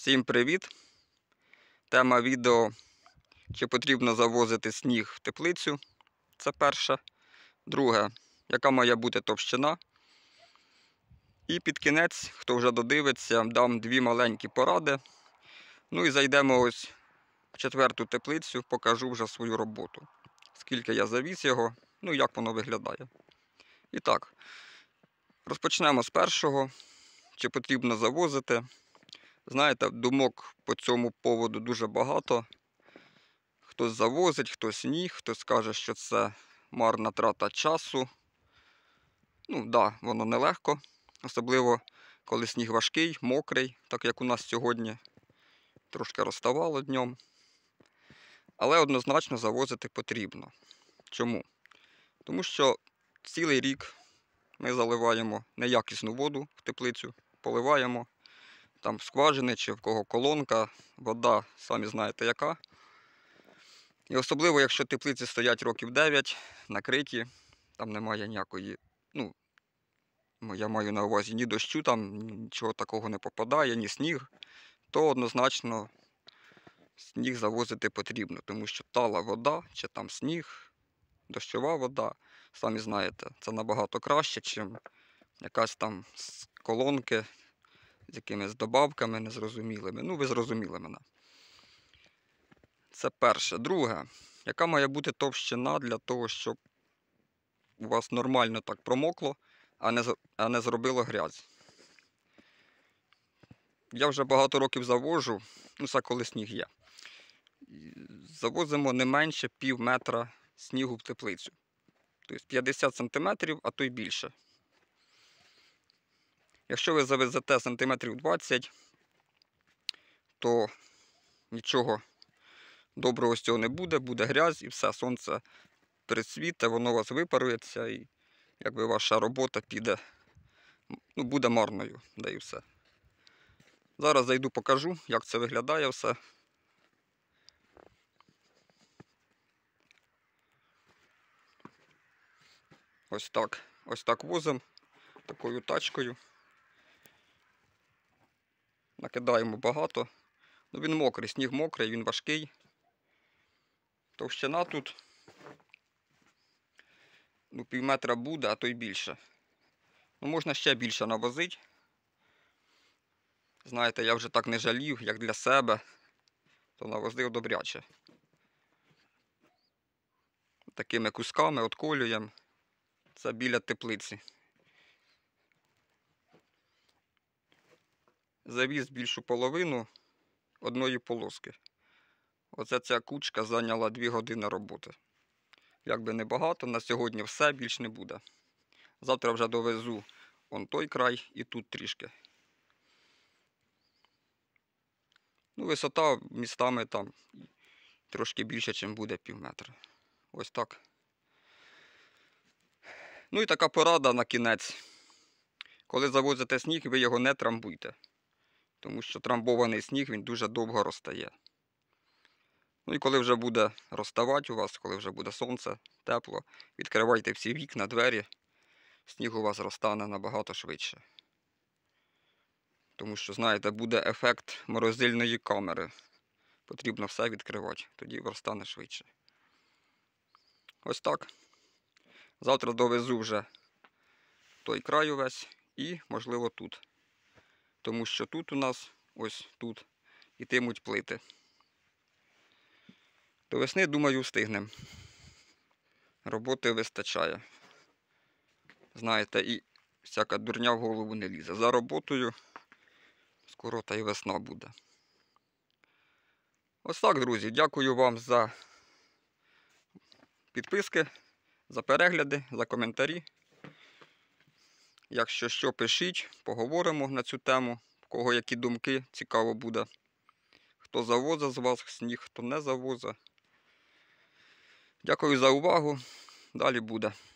Всім привіт! Тема відео, чи потрібно завозити сніг в теплицю. Це перше. Друге, яка має бути товщина. І під кінець, хто вже додивиться, дам дві маленькі поради. Ну і зайдемо ось в четверту теплицю, покажу вже свою роботу. Скільки я завіз його, ну і як воно виглядає. І так, розпочнемо з першого. Чи потрібно завозити. Знаєте, думок по цьому поводу дуже багато. Хтось завозить, хтось ні, хтось каже, що це марна трата часу. Ну, да, воно нелегко. Особливо, коли сніг важкий, мокрий, так як у нас сьогодні трошки розставало днем. Але однозначно завозити потрібно. Чому? Тому що цілий рік ми заливаємо неякісну воду в теплицю, поливаємо. Там скважини чи в кого колонка, вода, самі знаєте яка. І особливо, якщо теплиці стоять років 9, накриті, там немає ніякої, ну, я маю на увазі ні дощу, там нічого такого не попадає, ні сніг, то однозначно сніг завозити потрібно, тому що тала вода, чи там сніг, дощова вода, самі знаєте, це набагато краще, ніж якась там з колонки, з якимись добавками незрозумілими. Ну, ви зрозуміли мене. Це перше. Друге, яка має бути товщина для того, щоб у вас нормально так промокло, а не зробило грязь. Я вже багато років завожу, ну це коли сніг є. Завозимо не менше пів метра снігу в теплицю. Тобто 50 см, а то й більше. Якщо ви завезете сантиметрів 20, то нічого доброго з цього не буде, буде грязь і все, сонце присвіте, воно у вас випарується і якби ваша робота піде, ну, буде марною, да і все. Зараз зайду покажу, як це виглядає все. Ось так возимо, такою тачкою. Накидаємо багато. Ну, він мокрий, сніг мокрий, він важкий. Товщина тут, ну, пів метра буде, а то й більше. Ну, можна ще більше навозити. Знаєте, я вже так не жалів, як для себе, то навозив добряче. Такими кусками отколюємо. Це біля теплиці. Завіз більшу половину одної полоски. Оце ця кучка зайняла 2 години роботи. Якби небагато, на сьогодні все, більш не буде. Завтра вже довезу он той край і тут трішки. Ну, висота містами там трошки більше, ніж буде пів метра. Ось так. Ну і така порада на кінець. Коли завозите сніг, ви його не трамбуйте. Тому що трамбований сніг, він дуже довго розтає. Ну і коли вже буде розставати у вас, коли вже буде сонце, тепло, відкривайте всі вікна, двері, сніг у вас розтане набагато швидше. Тому що, знаєте, буде ефект морозильної камери. Потрібно все відкривати, тоді розтане швидше. Ось так. Завтра довезу вже той край увесь і, можливо, тут. Тому що тут у нас, ось тут, ітимуть плити. До весни, думаю, встигнемо. Роботи вистачає. Знаєте, і всяка дурня в голову не лізе. За роботою скоро та й весна буде. Ось так, друзі. Дякую вам за підписки, за перегляди, за коментарі. Якщо що, пишіть, поговоримо на цю тему. В кого які думки, цікаво буде. Хто завозить з вас сніг, хто не завозить. Дякую за увагу. Далі буде.